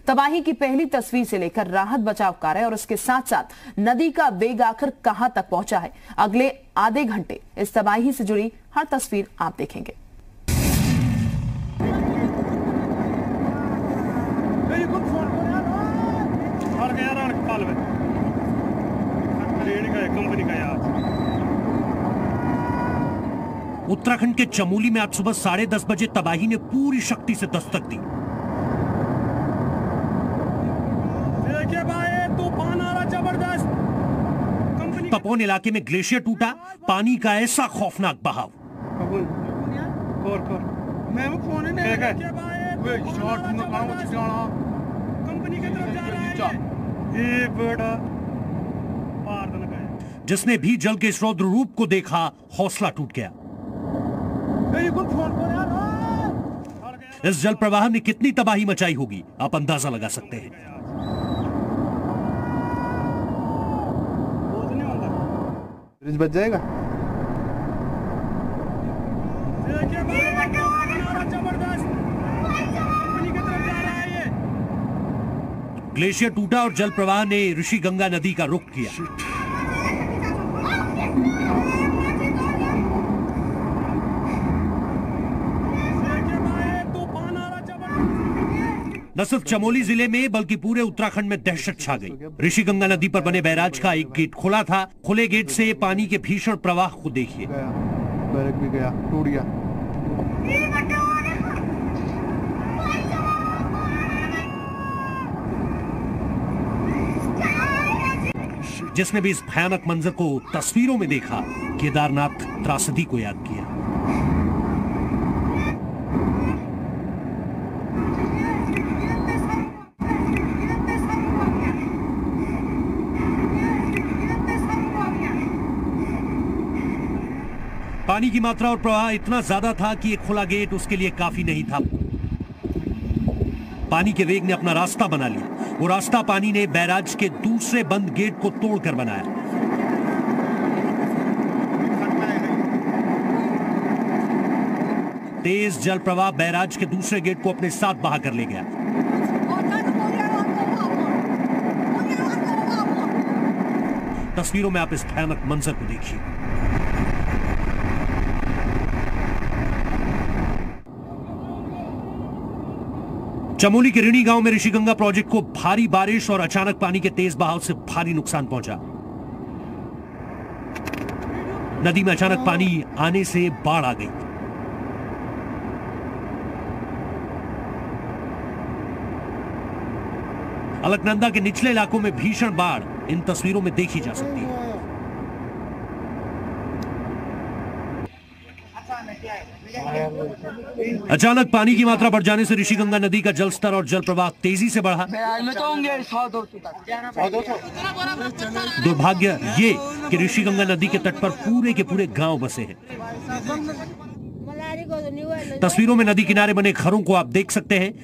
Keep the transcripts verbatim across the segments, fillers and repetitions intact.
तबाही की पहली तस्वीर से लेकर राहत बचाव कार्य और उसके साथ साथ नदी का वेग आखिर कहां तक पहुंचा है, अगले आधे घंटे इस तबाही से जुड़ी हर तस्वीर आप देखेंगे। उत्तराखंड के चमोली में आज सुबह साढ़े दस बजे तबाही ने पूरी शक्ति से दस्तक दी। देखिए भाई, तूफान आ रहा जबरदस्त। तपोवन इलाके में ग्लेशियर टूटा, पानी का ऐसा खौफनाक बहाव। जिसने भी जल के इस रौद्र रूप को देखा, हौसला टूट गया। इस जल प्रवाह ने कितनी तबाही मचाई होगी, आप अंदाजा लगा सकते हैं। ब्रिज बच जाएगा। ग्लेशियर टूटा और जल प्रवाह ने ऋषिगंगा नदी का रुख किया। न सिर्फ चमोली जिले में बल्कि पूरे उत्तराखंड में दहशत छा गई। ऋषिगंगा नदी पर बने बैराज का एक गेट खुला था। खुले गेट से पानी के भीषण प्रवाह को देखिए। बैरक भी गया, टूट गया। जिसने भी इस भयानक मंजर को तस्वीरों में देखा, केदारनाथ त्रासदी को याद किया। पानी की मात्रा और प्रवाह इतना ज्यादा था कि एक खुला गेट उसके लिए काफी नहीं था। पानी के वेग ने अपना रास्ता बना लिया। वो रास्ता पानी ने बैराज के दूसरे बंद गेट को तोड़कर बनाया। तेज जल प्रवाह बैराज के दूसरे गेट को अपने साथ बहा कर ले गया। तस्वीरों में आप इस भयानक मंजर को देखिए। चमोली के ऋणी गांव में ऋषिगंगा प्रोजेक्ट को भारी बारिश और अचानक पानी के तेज बहाव से भारी नुकसान पहुंचा। नदी में अचानक पानी आने से बाढ़ आ गई। अलकनंदा के निचले इलाकों में भीषण बाढ़ इन तस्वीरों में देखी जा सकती है। अचानक पानी की मात्रा बढ़ जाने से ऋषिगंगा नदी का जल स्तर और जल प्रवाह तेजी से बढ़ा। दुर्भाग्य ये कि ऋषिगंगा नदी के तट पर पूरे के पूरे गांव बसे हैं। तस्वीरों में नदी किनारे बने घरों को आप देख सकते हैं।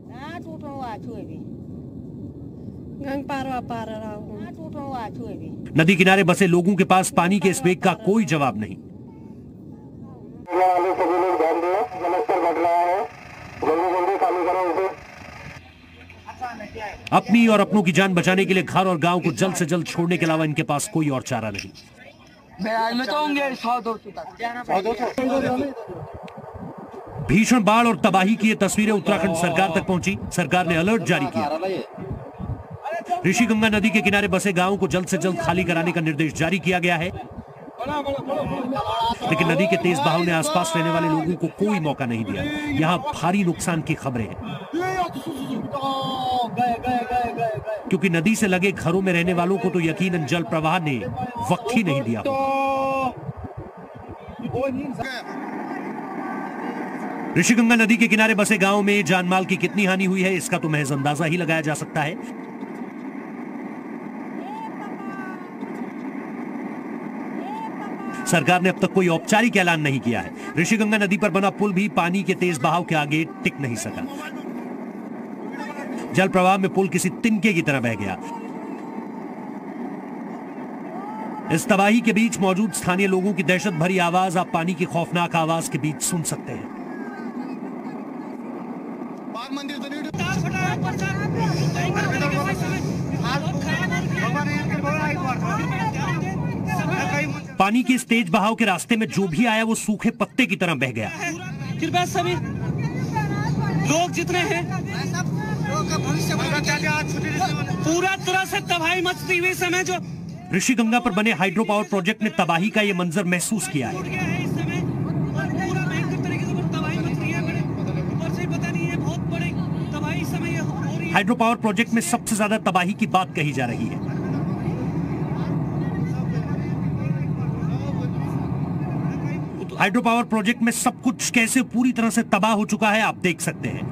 नदी किनारे बसे लोगों के पास पानी के इस वेग का कोई जवाब नहीं। सभी लोग ध्यान दें, जलस्तर बढ़ रहा है, जल्दी जल्दी खाली करो इसे। अपनी और अपनों की जान बचाने के लिए घर और गांव को जल्द से जल्द छोड़ने के अलावा इनके पास कोई और चारा नहीं। भीषण बाढ़ और तबाही की ये तस्वीरें उत्तराखंड सरकार तक पहुंची। सरकार ने अलर्ट जारी किया। ऋषिगंगा नदी के किनारे बसे गांवों को जल्द से जल्द खाली कराने का निर्देश जारी किया गया है। लेकिन नदी के तेज बहाव ने आसपास रहने वाले लोगों को कोई मौका नहीं दिया। यहां भारी नुकसान की खबरें हैं, क्योंकि नदी से लगे घरों में रहने वालों को तो यकीनन जल प्रवाह ने वक्त ही नहीं दिया। ऋषिगंगा नदी के किनारे बसे गांव में जान माल की कितनी हानि हुई है, इसका तो महज अंदाजा ही लगाया जा सकता है। सरकार ने अब तक कोई औपचारिक ऐलान नहीं किया है। ऋषिगंगा नदी पर बना पुल भी पानी के तेज बहाव के आगे टिक नहीं सका। जल प्रवाह में पुल किसी तिनके की तरह बह गया। इस तबाही के बीच मौजूद स्थानीय लोगों की दहशत भरी आवाज आप पानी की खौफनाक आवाज के बीच सुन सकते हैं। पानी के इस तेज बहाव के रास्ते में जो भी आया वो सूखे पत्ते की तरह बह गया। कृपया सभी लोग जितने हैं पूरा तरह से तबाही मचती हुई समय जो ऋषिगंगा पर बने हाइड्रो पावर प्रोजेक्ट ने तबाही का ये मंजर महसूस किया है। इस समय और पूरा भयंकर तरीके से तबाही मच रही है। ऊपर से पता नहीं है, बहुत बड़ी तबाही इस समय हो रही है। हाइड्रो पावर प्रोजेक्ट में सबसे ज्यादा तबाही की बात कही जा रही है। हाइड्रो पावर प्रोजेक्ट में सब कुछ कैसे पूरी तरह से तबाह हो चुका है आप देख सकते हैं।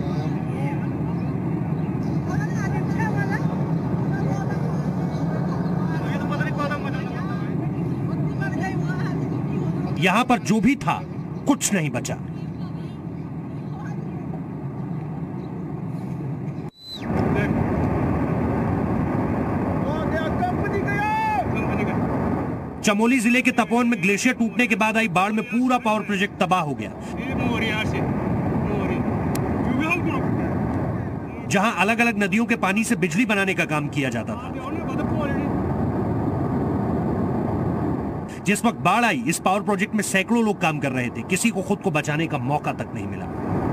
यहां पर जो भी था कुछ नहीं बचा। चमोली जिले के तपोवन में ग्लेशियर टूटने के बाद आई बाढ़ में पूरा पावर प्रोजेक्ट तबाह हो गया। जहां अलग अलग नदियों के पानी से बिजली बनाने का काम किया जाता था। जिस वक्त बाढ़ आई इस पावर प्रोजेक्ट में सैकड़ों लोग काम कर रहे थे। किसी को खुद को बचाने का मौका तक नहीं मिला।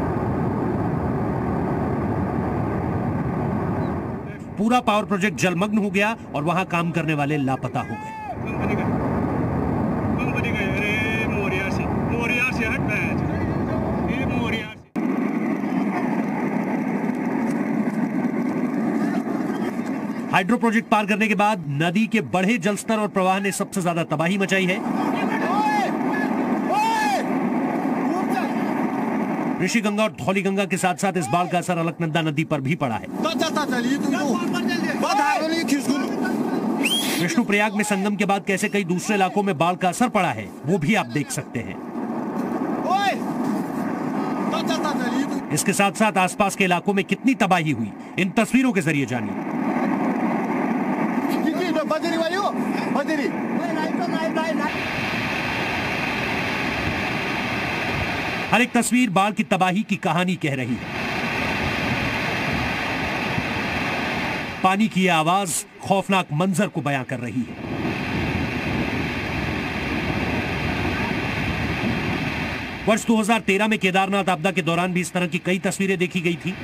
पूरा पावर प्रोजेक्ट जलमग्न हो गया और वहां काम करने वाले लापता हो गए। हाइड्रो प्रोजेक्ट पार करने के बाद नदी के बढ़े जलस्तर और प्रवाह ने सबसे ज्यादा तबाही मचाई है। ऋषिगंगा और धौलीगंगा के साथ साथ इस बाढ़ का असर अलकनंदा नदी पर भी पड़ा है। विष्णुप्रयाग में संगम के बाद कैसे कई दूसरे इलाकों में बाढ़ का असर पड़ा है वो भी आप देख सकते हैं। इसके साथ साथ आसपास के इलाकों में कितनी तबाही हुई इन तस्वीरों के जरिए जानिए। हर एक तस्वीर बाढ़ की तबाही की कहानी कह रही है। पानी की यह आवाज खौफनाक मंजर को बयां कर रही है। वर्ष दो हज़ार तेरह में केदारनाथ आपदा के दौरान भी इस तरह की कई तस्वीरें देखी गई थी।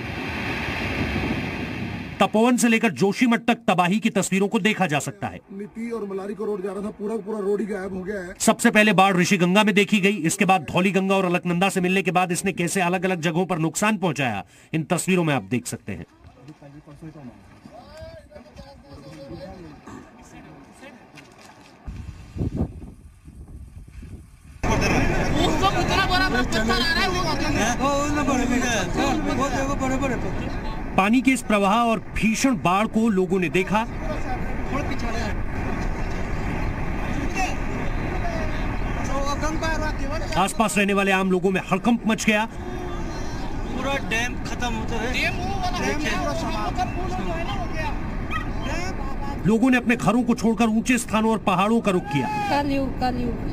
तपोवन से लेकर जोशीमठ तक तबाही की तस्वीरों को देखा जा सकता है। नीति और मलारी को रोड जा रहा था, पूरा पूरा रोड ही गायब हो गया है। सबसे पहले बाढ़ ऋषिगंगा में देखी गई। इसके बाद धौलीगंगा और अलकनंदा से मिलने के बाद इसने कैसे अलग अलग जगहों पर नुकसान पहुंचाया इन तस्वीरों में आप देख सकते हैं। पानी के इस प्रवाह और भीषण बाढ़ को लोगों ने देखा। आसपास रहने वाले आम लोगों में हड़कंप मच गया। पूरा डैम खत्म होता है। लोगों ने अपने घरों को छोड़कर ऊंचे स्थानों और पहाड़ों का रुख किया। कलयुग कलयुग।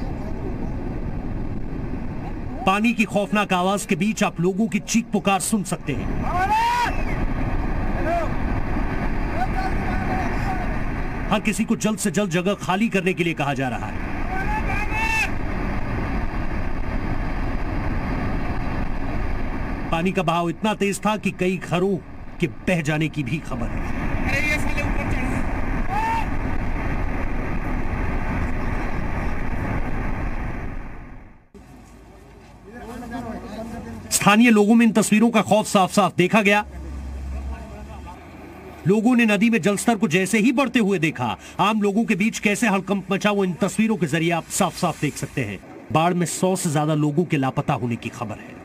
पानी की खौफनाक आवाज के बीच आप लोगों की चीख पुकार सुन सकते हैं। हर किसी को जल्द से जल्द जगह खाली करने के लिए कहा जा रहा है। पानी का बहाव इतना तेज था कि कई घरों के बह जाने की भी खबर है। स्थानीय लोगों में इन तस्वीरों का खौफ साफ साफ देखा गया। लोगों ने नदी में जलस्तर को जैसे ही बढ़ते हुए देखा, आम लोगों के बीच कैसे हड़कंप मचा वो इन तस्वीरों के जरिए आप साफ साफ देख सकते हैं। बाढ़ में सौ से ज्यादा लोगों के लापता होने की खबर है।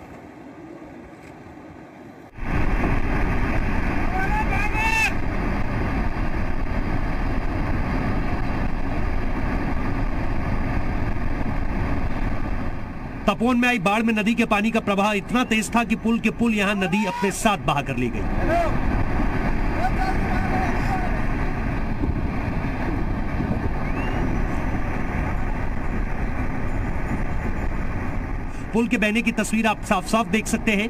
तपोवन में आई बाढ़ में नदी के पानी का प्रवाह इतना तेज था कि पुल के पुल यहां नदी अपने साथ बहा कर ले गई। पुल के बहने की तस्वीर आप साफ साफ देख सकते हैं।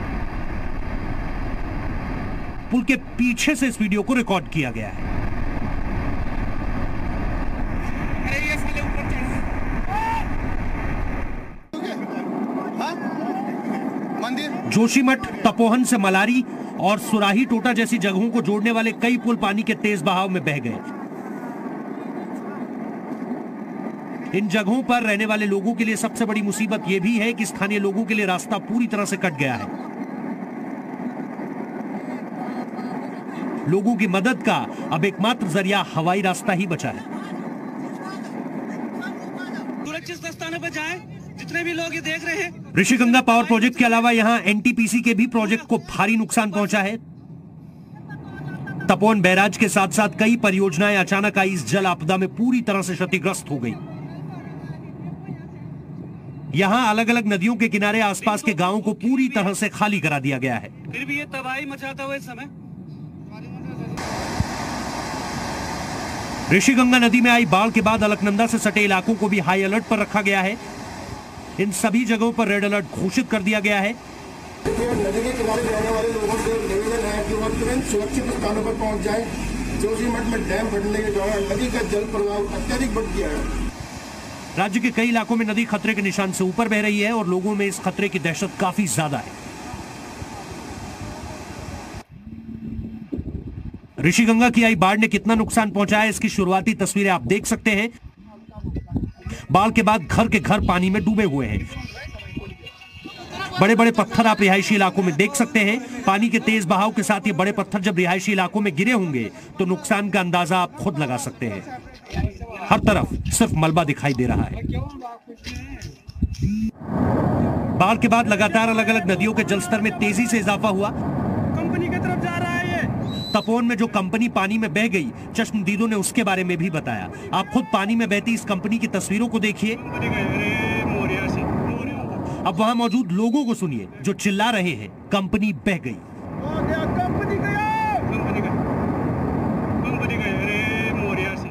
पुल के पीछे से इस वीडियो को रिकॉर्ड किया गया है। जोशीमठ, तपोवन से मलारी और सुराही टोटा जैसी जगहों को जोड़ने वाले कई पुल पानी के तेज बहाव में बह गए। इन जगहों पर रहने वाले लोगों के लिए सबसे बड़ी मुसीबत यह भी है कि स्थानीय लोगों के लिए रास्ता पूरी तरह से कट गया है। लोगों की मदद का अब एकमात्र जरिया हवाई रास्ता ही बचा है। सुरक्षित स्थानों पर जाएं, जितने भी लोग ये देख रहे हैं। ऋषिगंगा पावर प्रोजेक्ट के अलावा यहां एनटीपीसी के भी प्रोजेक्ट को भारी नुकसान पहुंचा है। तपोवन बैराज के साथ साथ कई परियोजनाएं अचानक आई इस जल आपदा में पूरी तरह से क्षतिग्रस्त हो गई। यहां अलग अलग नदियों के किनारे आसपास के गांवों को पूरी तरह से खाली करा दिया गया है। फिर भी ये तबाही मचाता हुआ समय ऋषिगंगा नदी में आई बाढ़ के बाद अलकनंदा से सटे इलाकों को भी हाई अलर्ट पर रखा गया है। इन सभी जगहों पर रेड अलर्ट घोषित कर दिया गया है। नदी के किनारे रहने वाले लोगों से निवेदन है कि वह तुरंत सुरक्षित स्थानों पर पहुंच जाए। जोशीमठ में डैम फटने के दौरान नदी का जल प्रवाह अत्यधिक बढ़ गया है। राज्य के कई इलाकों में नदी खतरे के निशान से ऊपर बह रही है और लोगों में इस खतरे की दहशत काफी ज्यादा है। ऋषिगंगा की आई बाढ़ ने कितना नुकसान पहुंचाया, इसकी शुरुआती तस्वीरें आप देख सकते हैं। बाढ़ के बाद घर के घर पानी में डूबे हुए हैं। बड़े बड़े पत्थर आप रिहायशी इलाकों में देख सकते हैं। पानी के तेज बहाव के साथ ये बड़े पत्थर जब रिहायशी इलाकों में गिरे होंगे तो नुकसान का अंदाजा आप खुद लगा सकते हैं। हर तरफ सिर्फ मलबा दिखाई दे रहा है। बाढ़ के बाद लगातार अलग अलग नदियों के जलस्तर में तेजी से इजाफा हुआ। कंपनी की तरफ जा रहा है ये। तपोवन में जो कंपनी पानी में बह गई, चश्मदीदों ने उसके बारे में भी बताया। आप खुद पानी में बहती इस कंपनी की तस्वीरों को देखिए। अब वहां मौजूद लोगों को सुनिए जो चिल्ला रहे हैं, कंपनी बह गई। कंपनी गया, कंपनी गया, कंपनी गया, अरे मोरिया से।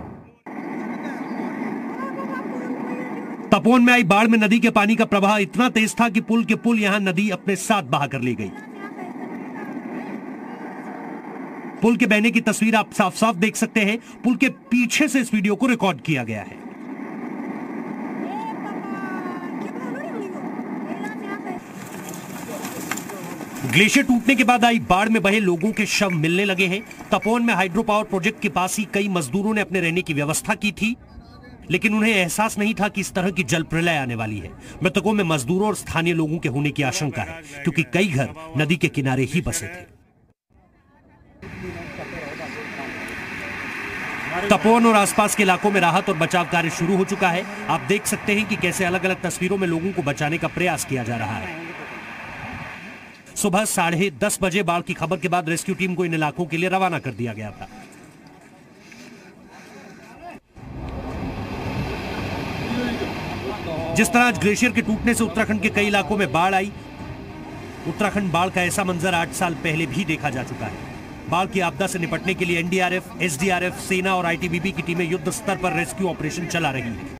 तपोवन में आई बाढ़ में नदी के पानी का प्रवाह इतना तेज था कि पुल के पुल यहां नदी अपने साथ बहा कर ले गई। पुल के बहने की तस्वीर आप साफ साफ देख सकते हैं। पुल के पीछे से इस वीडियो को रिकॉर्ड किया गया है। ग्लेशियर टूटने के बाद आई बाढ़ में बहे लोगों के शव मिलने लगे हैं। तपोवन में हाइड्रो पावर प्रोजेक्ट के पास ही कई मजदूरों ने अपने रहने की व्यवस्था की थी, लेकिन उन्हें एहसास नहीं था कि इस तरह की जल प्रलय आने वाली है। मृतकों में मजदूरों और स्थानीय लोगों के होने की आशंका है, क्योंकि कई घर नदी के किनारे ही बसे थे। तपोवन और आसपास के इलाकों में राहत और बचाव कार्य शुरू हो चुका है। आप देख सकते हैं कि कैसे अलग अलग तस्वीरों में लोगों को बचाने का प्रयास किया जा रहा है। सुबह साढ़े दस बजे बाढ़ की खबर के बाद रेस्क्यू टीम को इन इलाकों के लिए रवाना कर दिया गया था। जिस तरह आज ग्लेशियर के टूटने से उत्तराखंड के कई इलाकों में बाढ़ आई, उत्तराखंड बाढ़ का ऐसा मंजर आठ साल पहले भी देखा जा चुका है। बाढ़ की आपदा से निपटने के लिए एनडीआरएफ, एसडीआरएफ, सेना और आईटीबीपी की टीमें युद्ध स्तर पर रेस्क्यू ऑपरेशन चला रही हैं।